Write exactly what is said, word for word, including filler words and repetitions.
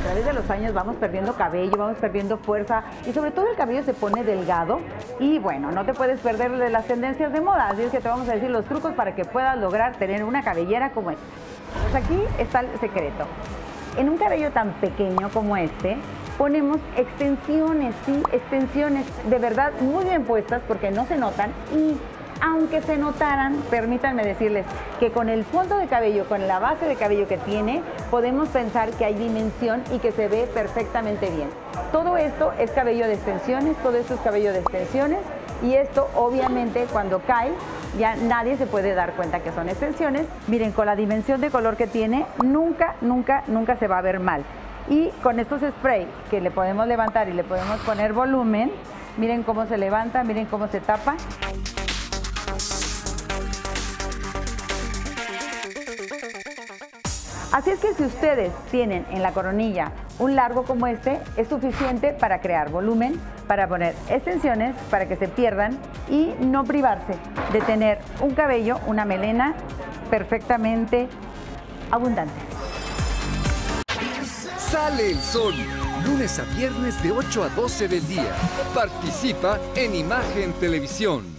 través de los años vamos perdiendo cabello, vamos perdiendo fuerza y sobre todo el cabello se pone delgado y bueno, no te puedes perder de las tendencias de moda, así es que te vamos a decir los trucos para que puedas lograr tener una cabellera como esta. Pues aquí está el secreto. En un cabello tan pequeño como este, ponemos extensiones, sí, extensiones de verdad muy bien puestas porque no se notan y aunque se notaran, permítanme decirles que con el fondo de cabello, con la base de cabello que tiene, podemos pensar que hay dimensión y que se ve perfectamente bien. Todo esto es cabello de extensiones, todo esto es cabello de extensiones y esto obviamente cuando cae ya nadie se puede dar cuenta que son extensiones. Miren, con la dimensión de color que tiene, nunca, nunca, nunca se va a ver mal. Y con estos spray que le podemos levantar y le podemos poner volumen, miren cómo se levanta, miren cómo se tapa. Así es que si ustedes tienen en la coronilla un largo como este, es suficiente para crear volumen, para poner extensiones, para que se pierdan y no privarse de tener un cabello, una melena perfectamente abundante. Sale el sol, lunes a viernes de ocho a doce del día. Participa en Imagen Televisión.